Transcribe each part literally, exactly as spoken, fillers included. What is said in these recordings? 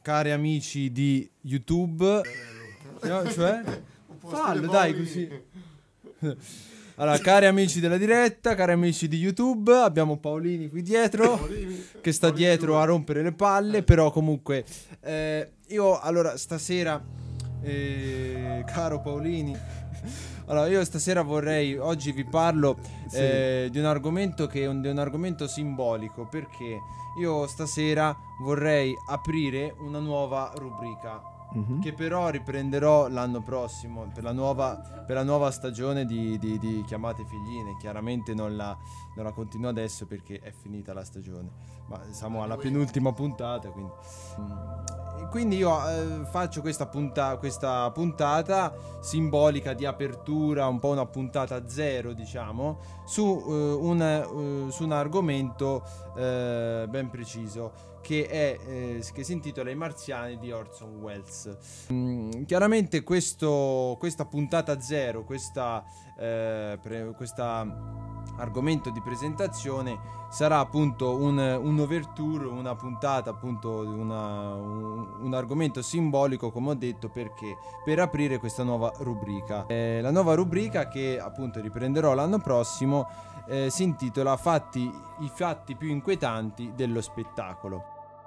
cari amici di YouTube, no, cioè fallo dai così. Allora, cari amici della diretta, cari amici di YouTube, abbiamo Paolini qui dietro Paolini, che sta Paolini dietro due. a rompere le palle, però comunque eh, io allora stasera eh, caro Paolini, allora io stasera vorrei, oggi vi parlo sì. eh, di un argomento che è un, di un argomento simbolico, perché io stasera vorrei aprire una nuova rubrica. Mm-hmm. Che però riprenderò l'anno prossimo per la nuova, per la nuova stagione di, di, di Chiamate Figline. Chiaramente non la, non la continuo adesso perché è finita la stagione, ma siamo alla penultima puntata, quindi, quindi io eh, faccio questa, punta, questa puntata simbolica di apertura, un po' una puntata zero, diciamo, su, uh, un, uh, su un argomento uh, ben preciso, che è eh, che si intitola I Marziani di Orson Welles. Mm, chiaramente questo, questa puntata zero, questa, eh, pre, questa argomento di presentazione sarà appunto un, un overture, una puntata appunto, una, un, un argomento simbolico, come ho detto, perché per aprire questa nuova rubrica. Eh, la nuova rubrica, che appunto riprenderò l'anno prossimo, eh, si intitola Fatti, i fatti più inquietanti dello spettacolo.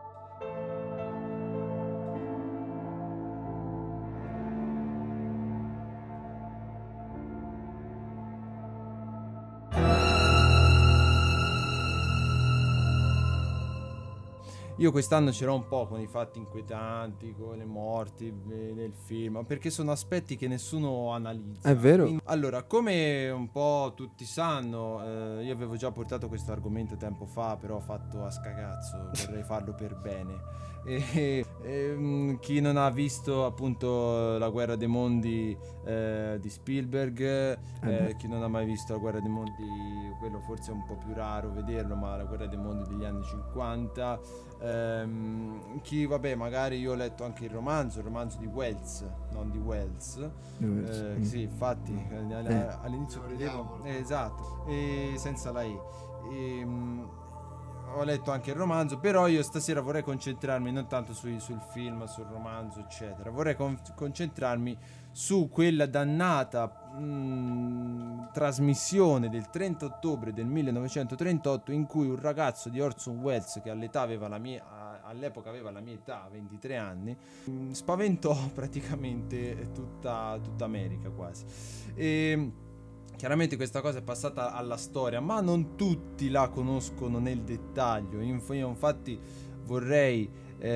Io quest'anno c'ero un po' con i fatti inquietanti, con le morti nel film, perché sono aspetti che nessuno analizza. È vero. Quindi, allora, come un po' tutti sanno, eh, io avevo già portato questo argomento tempo fa, però ho fatto a scagazzo, vorrei farlo per bene. E, e, chi non ha visto appunto La Guerra dei Mondi eh, di Spielberg, eh, chi non ha mai visto La Guerra dei Mondi, quello forse è un po' più raro vederlo, ma La Guerra dei Mondi degli anni cinquanta, ehm, chi vabbè magari io ho letto anche il romanzo, il romanzo di Wells, non di Wells, eh, mm. sì, infatti eh. all'inizio credevo eh, esatto, e senza la E. E, ho letto anche il romanzo, però io stasera vorrei concentrarmi non tanto sui, sul film, sul romanzo eccetera, vorrei con, concentrarmi su quella dannata mh, trasmissione del trenta ottobre del millenovecentotrentotto, in cui un ragazzo di Orson Welles, che all'età aveva la mia, all'epoca aveva la mia età, ventitré anni, mh, spaventò praticamente tutta, tutta America quasi. E chiaramente questa cosa è passata alla storia, ma non tutti la conoscono nel dettaglio. Io infatti vorrei,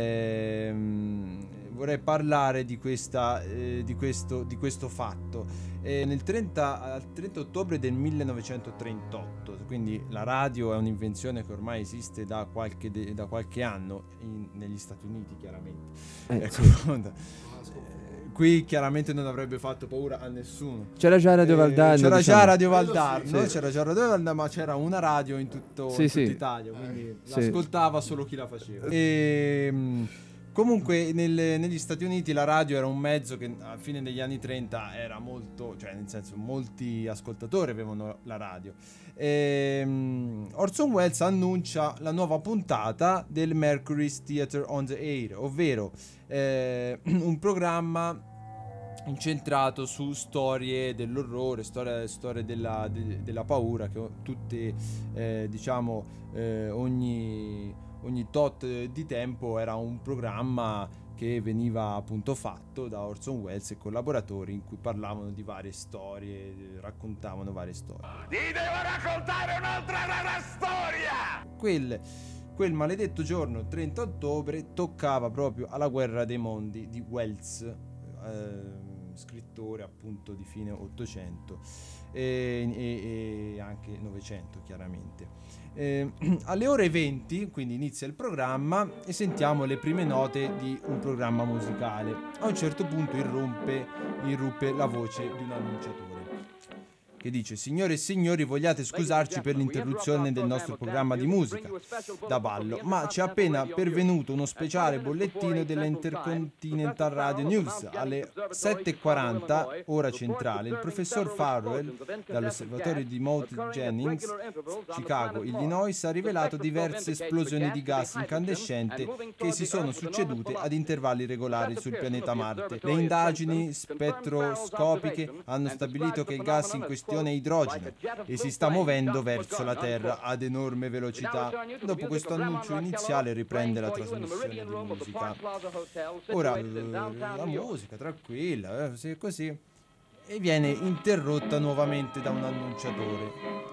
ehm, vorrei parlare di, questa, eh, di, questo, di questo fatto. Eh, nel trenta, trenta ottobre del millenovecentotrentotto, quindi la radio è un'invenzione che ormai esiste da qualche, de, da qualche anno in, negli Stati Uniti, chiaramente. Eh, ecco, sì. Qui chiaramente non avrebbe fatto paura a nessuno. C'era già Radio Valdarno. Eh, c'era diciamo. già Radio Valdarno, sì, sì. c'era già Radio Valdarno, ma c'era una radio in tutto sì, in sì. tutta Italia, quindi sì. l'ascoltava solo chi la faceva. E comunque nel, negli Stati Uniti la radio era un mezzo che a fine degli anni trenta era molto, cioè nel senso molti ascoltatori avevano la radio. E, um, Orson Welles annuncia la nuova puntata del Mercury's Theatre on the Air, ovvero eh, un programma incentrato su storie dell'orrore, storie, storie della, de, della paura, che tutte eh, diciamo eh, ogni, ogni tot di tempo era un programma che veniva appunto fatto da Orson Welles e collaboratori, in cui parlavano di varie storie, raccontavano varie storie. Ti devo raccontare un'altra rara storia! Quel, quel maledetto giorno trenta ottobre toccava proprio alla Guerra dei Mondi di Welles, eh, scrittore appunto di fine ottocento e, e, e anche novecento chiaramente. Eh, alle ore venti quindi inizia il programma e sentiamo le prime note di un programma musicale. A un certo punto irrompe, irruppe la voce di un annunciatore. che dice: signore e signori, vogliate scusarci per l'interruzione del nostro programma di musica da ballo, ma ci è appena pervenuto uno speciale bollettino della Intercontinental Radio News. Alle sette e quaranta ora centrale, il professor Farwell dall'osservatorio di Mount Jennings, Chicago, Illinois, ha rivelato diverse esplosioni di gas incandescente che si sono succedute ad intervalli regolari sul pianeta Marte. Le indagini spettroscopiche hanno stabilito che il gas in questione è idrogeno e si sta muovendo verso la Terra ad enorme velocità. Dopo questo annuncio iniziale riprende la trasmissione di musica. Ora la musica tranquilla, eh, così, e viene interrotta nuovamente da un annunciatore.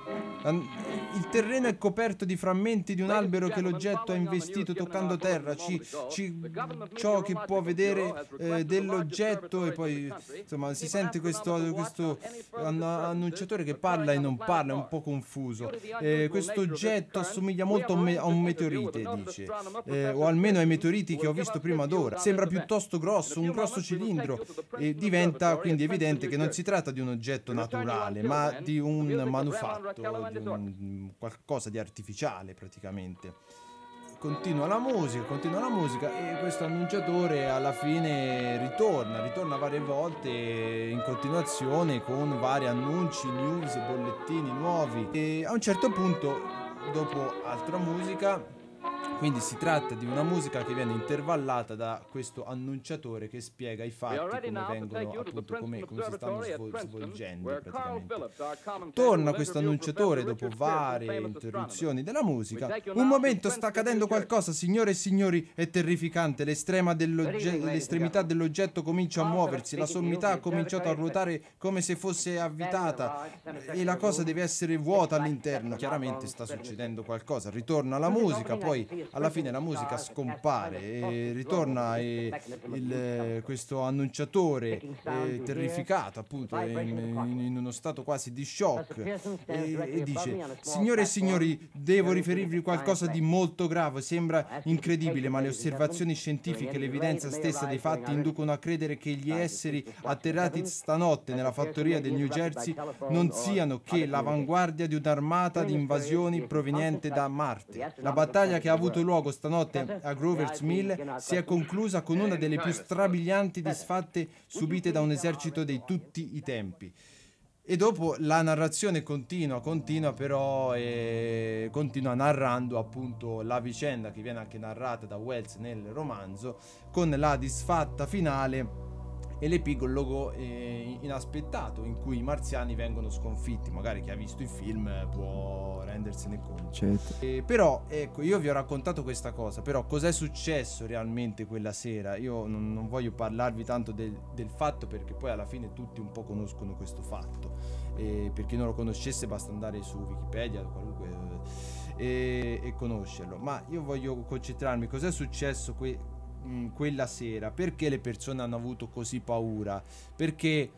Il terreno è coperto di frammenti di un albero che l'oggetto ha investito toccando terra. Ci, ci, ciò che può vedere eh, dell'oggetto, e poi insomma si sente questo, questo annunciatore che parla e non parla, è un po' confuso. Eh, questo oggetto assomiglia molto a un, me- a un meteorite, dice, eh, o almeno ai meteoriti che ho visto prima d'ora. Sembra piuttosto grosso, un grosso cilindro, e diventa quindi evidente che non si tratta di un oggetto naturale, ma di un manufatto, di un qualcosa di artificiale praticamente. Continua la musica, continua la musica e questo annunciatore alla fine ritorna, ritorna varie volte in continuazione con vari annunci, news, bollettini nuovi, e a un certo punto, dopo altra musica, quindi si tratta di una musica che viene intervallata da questo annunciatore che spiega i fatti, come vengono, appunto, come, come si stanno svol- svolgendo praticamente. Torna questo annunciatore dopo varie interruzioni della musica. Un momento, sta accadendo qualcosa, signore e signori, è terrificante. L'estrema dell'ogge- l'estremità dell'oggetto comincia a muoversi, la sommità ha cominciato a ruotare come se fosse avvitata e la cosa deve essere vuota all'interno. Chiaramente sta succedendo qualcosa. Ritorna la musica, poi alla fine la musica scompare e ritorna e il, questo annunciatore eh, terrificato, appunto, in, in, in uno stato quasi di shock, e, e dice: signore e signori, devo riferirvi qualcosa di molto grave. Sembra incredibile, ma le osservazioni scientifiche e l'evidenza stessa dei fatti inducono a credere che gli esseri atterrati stanotte nella fattoria del New Jersey non siano che l'avanguardia di un'armata di invasioni proveniente da Marte. La battaglia che ha avuto luogo stanotte a Grover's Mill si è conclusa con una delle più strabilianti disfatte subite da un esercito di tutti i tempi. E dopo la narrazione continua, continua però, e continua narrando appunto la vicenda che viene anche narrata da Wells nel romanzo, con la disfatta finale e l'epilogo eh, inaspettato in cui i marziani vengono sconfitti. Magari chi ha visto il film può rendersene conto. Certo. Eh, però ecco, io vi ho raccontato questa cosa, però cos'è successo realmente quella sera? Io non, non voglio parlarvi tanto del, del fatto, perché poi alla fine tutti un po' conoscono questo fatto, e per chi non lo conoscesse basta andare su Wikipedia o qualunque eh, e, e conoscerlo. Ma io voglio concentrarmi cos'è successo que- quella sera, perché le persone hanno avuto così paura, perché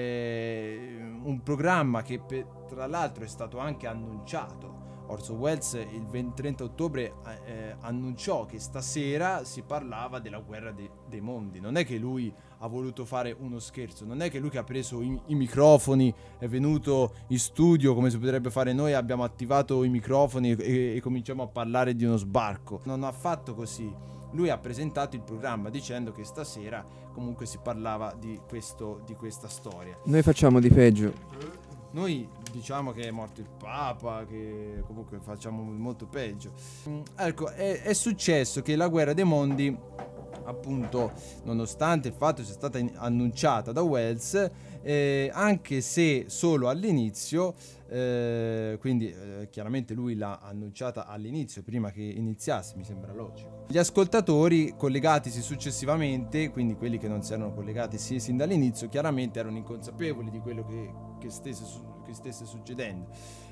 eh, un programma che per, tra l'altro è stato anche annunciato. Orson Welles il trenta ottobre eh, annunciò che stasera si parlava della guerra de- dei mondi. Non è che lui ha voluto fare uno scherzo, non è che lui che ha preso i, i microfoni, è venuto in studio come si potrebbe fare noi, abbiamo attivato i microfoni e, e cominciamo a parlare di uno sbarco. Non ha fatto così. Lui ha presentato il programma dicendo che stasera comunque si parlava di, questo, di questa storia. Noi facciamo di peggio. Noi diciamo che è morto il Papa, che comunque facciamo molto peggio. Ecco, è, è successo che la guerra dei mondi, appunto, nonostante il fatto sia stata in- annunciata da Wells, eh, anche se solo all'inizio, eh, quindi eh, chiaramente lui l'ha annunciata all'inizio, prima che iniziasse, mi sembra logico. Gli ascoltatori collegatisi successivamente, quindi quelli che non si erano collegati sì, sin dall'inizio, chiaramente erano inconsapevoli di quello che, che, stesse, che stesse succedendo.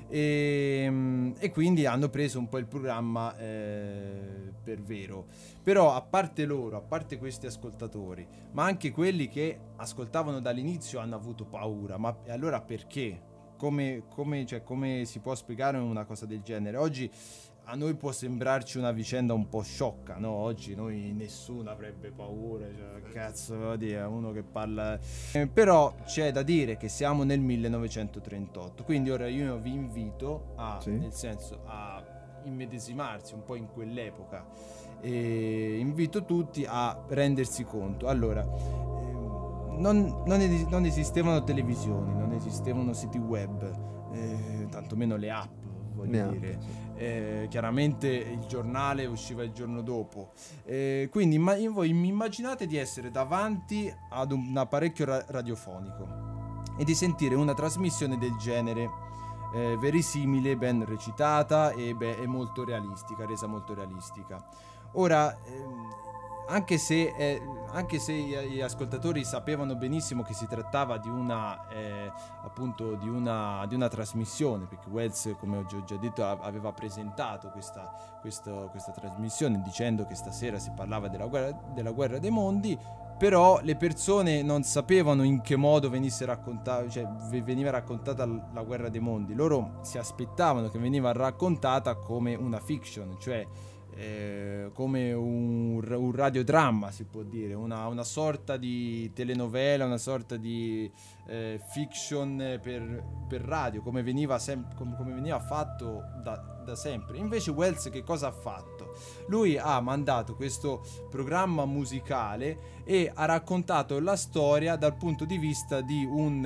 E, e quindi hanno preso un po' il programma eh, per vero. Però a parte loro, a parte questi ascoltatori, ma anche quelli che ascoltavano dall'inizio hanno avuto paura. Ma allora perché? Come, come, cioè, come si può spiegare una cosa del genere? Oggi a noi può sembrarci una vicenda un po' sciocca, no? Oggi noi nessuno avrebbe paura, cioè, cazzo, devo dire, uno che parla... Eh, però c'è da dire che siamo nel millenovecentotrentotto, quindi ora io vi invito a, sì. nel senso, a immedesimarsi un po' in quell'epoca, e invito tutti a rendersi conto. Allora, eh, non, non, es- non esistevano televisioni, non esistevano siti web, eh, tantomeno le app, voglio Yeah. dire. Eh, chiaramente il giornale usciva il giorno dopo, eh, quindi imma- voi mi immaginate di essere davanti ad un apparecchio ra- radiofonico e di sentire una trasmissione del genere, eh, verisimile, ben recitata e, beh, e molto realistica, resa molto realistica. Ora, ehm, anche se, eh, anche se gli, gli ascoltatori sapevano benissimo che si trattava di una, eh, appunto, di una, di una trasmissione, perché Wells, come ho già, già detto, aveva presentato questa, questo, questa trasmissione dicendo che stasera si parlava della guerra, della guerra dei mondi, però le persone non sapevano in che modo venisse raccontata, cioè veniva raccontata la guerra dei mondi. Loro si aspettavano che veniva raccontata come una fiction, cioè Eh, come un, un radiodramma, si può dire, una, una sorta di telenovela, una sorta di eh, fiction per, per radio, come veniva, sem- com- come veniva fatto da, da sempre. Invece Wells che cosa ha fatto? Lui ha mandato questo programma musicale e ha raccontato la storia dal punto di vista di un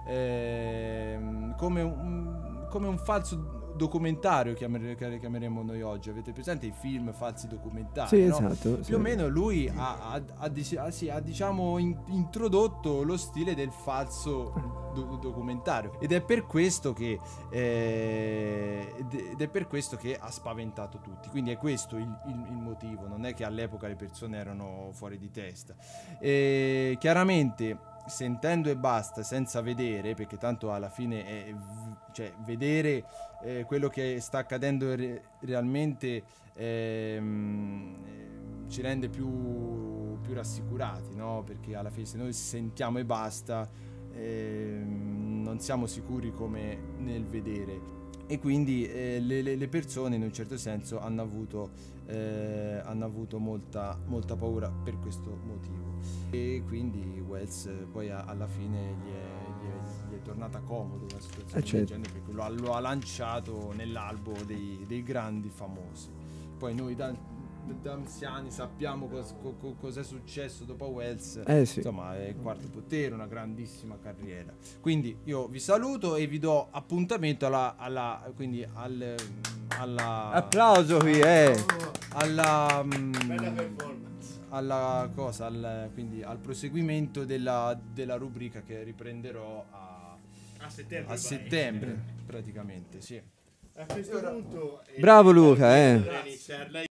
eh, come un, come un falso documentario, chiamere, chiameremo noi oggi. Avete presente i film falsi documentari? Sì, no? esatto. Più sì. o meno lui ha, ha, ha, ha, sì, ha diciamo in, introdotto lo stile del falso do, documentario, ed è per questo che eh, ed è per questo che ha spaventato tutti. Quindi è questo il, il, il motivo, non è che all'epoca le persone erano fuori di testa. E chiaramente sentendo e basta, senza vedere, perché tanto alla fine è, cioè, vedere eh, quello che sta accadendo re- realmente ehm, ci rende più, più rassicurati, no? Perché alla fine se noi sentiamo e basta ehm, non siamo sicuri come nel vedere, e quindi eh, le, le persone in un certo senso hanno avuto, eh, hanno avuto molta, molta paura per questo motivo, e quindi Wells poi a, alla fine gli è, gli, è, gli è tornata comodo una situazione eh certo. del genere, perché lo ha, lo ha lanciato nell'albo dei, dei grandi famosi. Poi noi da, da anziani sappiamo cos, co, cos'è successo dopo Wells, eh sì. insomma è il quarto potere, una grandissima carriera. Quindi io vi saluto e vi do appuntamento alla, alla quindi al, alla applauso qui, eh alla bella performance, alla cosa al, quindi al proseguimento della, della rubrica che riprenderò a, a settembre, a settembre praticamente, sì. A questo punto bravo Luca, eh